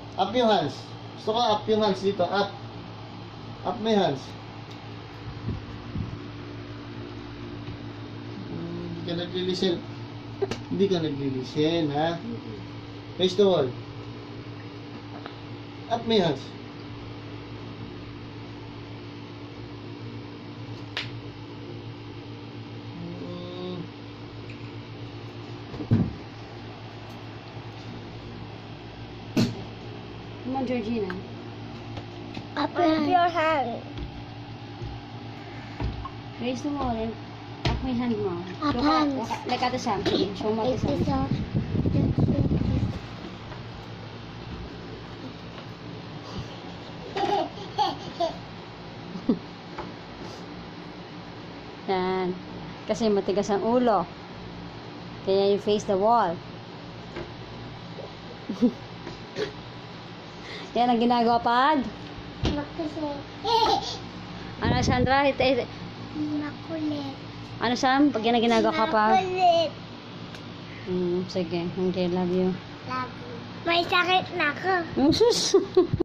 Up yung hands. Gusto ko up yung hands dito. Up. Up mo yung hands. Hindi ka nag-listen. Hindi ka nag-listen, ha? Face the wall. Up mo yung hands. Come on, Georgina. Up your hand. Raise the wall and up my hand mo. Up Look hands. Like Ate Sam. Sige, show mo Ate It Sam. is a... Yan. Kasi matigas ang ulo. Kaya you face the wall. Yan ang ginagawa pag? Makasi. Ano, Sandra? Makulit. Ano, Sam? Pag yan ang ginagawa ka pag? Makulit. Sige. Okay, love you. Love you. May sakit na ako. Sus!